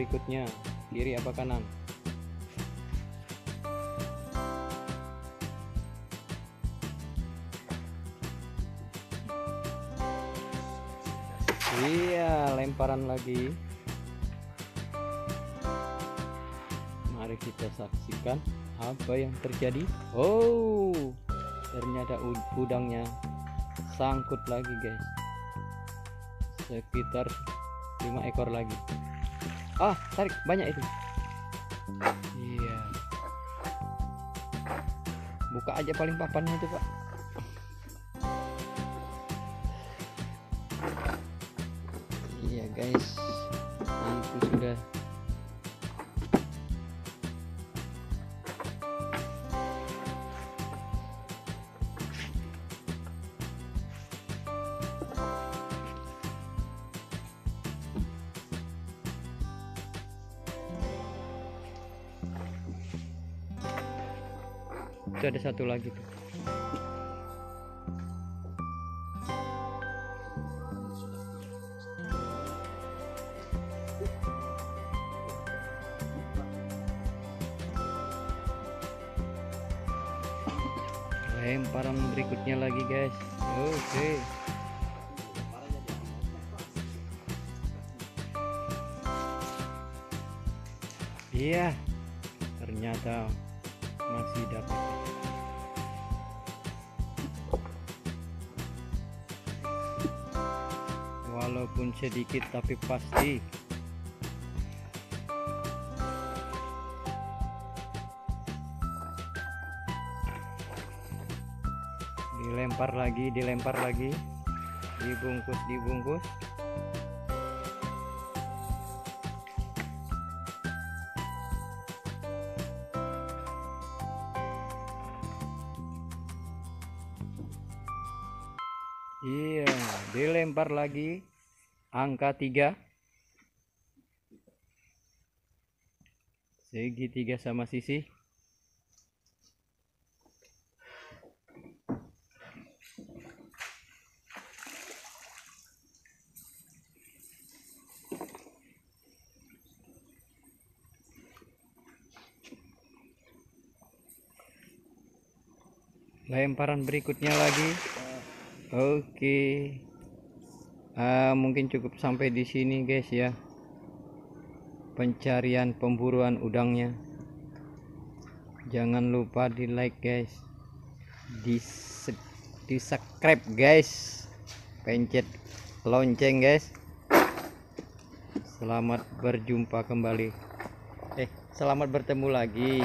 berikutnya, kiri apa kanan? Iya, lemparan lagi. Mari kita saksikan apa yang terjadi. Oh, ternyata udangnya sangkut lagi, guys. Sekitar 5 ekor lagi. Ah, tarik banyak itu. Iya. Buka aja paling papannya itu, Pak. Iya, guys. Itu sudah. Itu ada satu lagi tuh. Lemparan berikutnya lagi, guys. Oke. Iya, ternyata masih dapat. Walaupun sedikit tapi pasti. Dilempar lagi, dibungkus. Iya, dilempar lagi, angka 3, segitiga sama sisi. Lemparan berikutnya lagi. Oke. Mungkin cukup sampai di sini, guys, ya. Pencarian pemburuan udangnya. Jangan lupa di like, guys. Di subscribe, guys. Pencet lonceng, guys. Selamat berjumpa kembali. Selamat bertemu lagi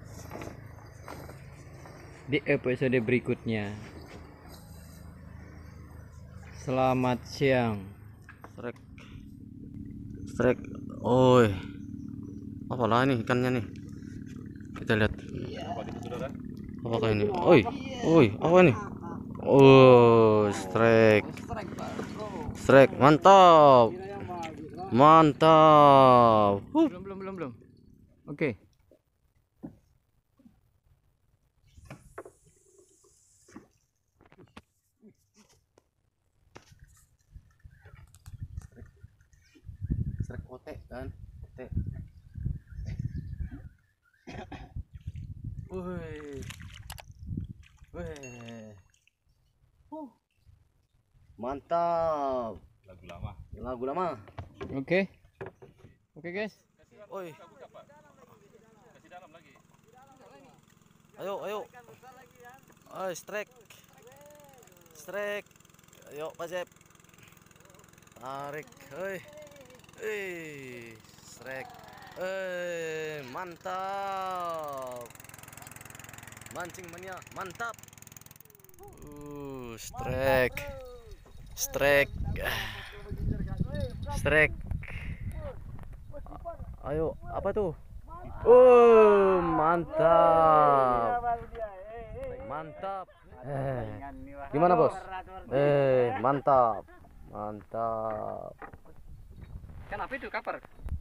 di episode berikutnya. Selamat siang. Strek. Oi. Apalah ini ikannya nih? Kita lihat. Apakah ini? Oi, apa ini? Oh, strek. Strek, mantap. Mantap. Belum. Oke. Strek kotek kan? Kotek. Mantap. Lagu lama. Oke, guys. Oi. Ayo. Strek. Ayo, Pak Jep. Tarik. Strek. Mantap. Mancing mania, mantap. Strek. Ayo, apa tuh? Mantap. Gimana, Bos? Mantap. Kenapa itu kapar?